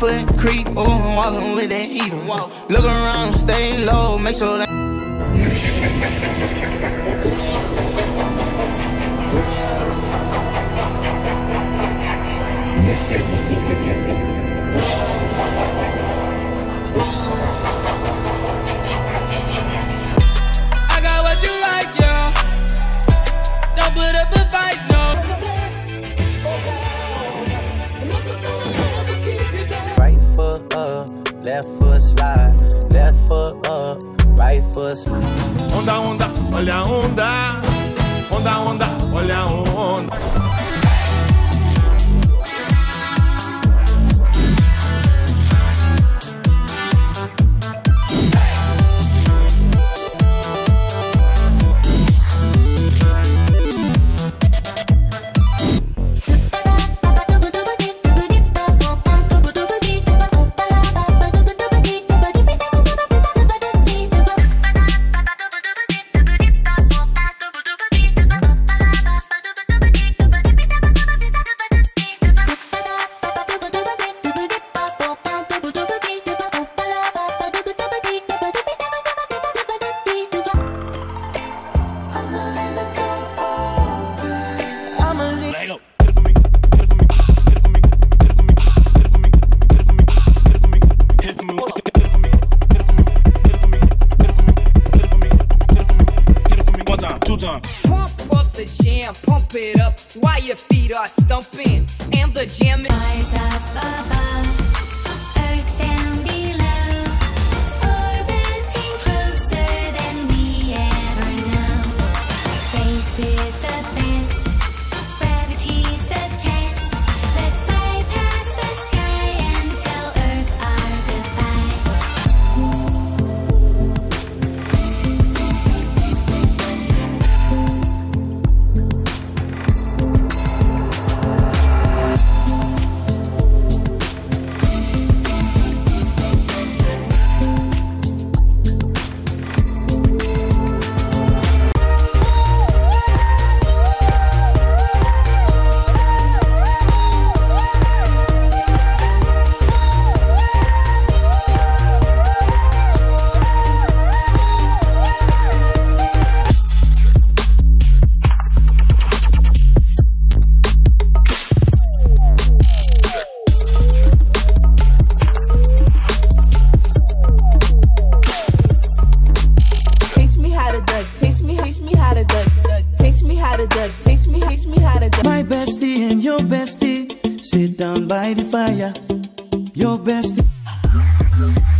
foot creep, oh, I'm walking with that heater. Look around, stay low, make sure that. I got what you like, yeah. Don't put up a fight, no. Right foot up, left foot slide. Left foot up, right foot slide. Onda, onda, olha a onda. Onda, onda, olha a onda. Pump up the jam, pump it up while your feet are stumping. And the jam is Rise up above, earth down below, orbiting closer than we ever know. Space is the best, gravity's the test. Let's fly past the sky and tell Earth our goodbye. My bestie and your bestie sit down by the fire. Your bestie.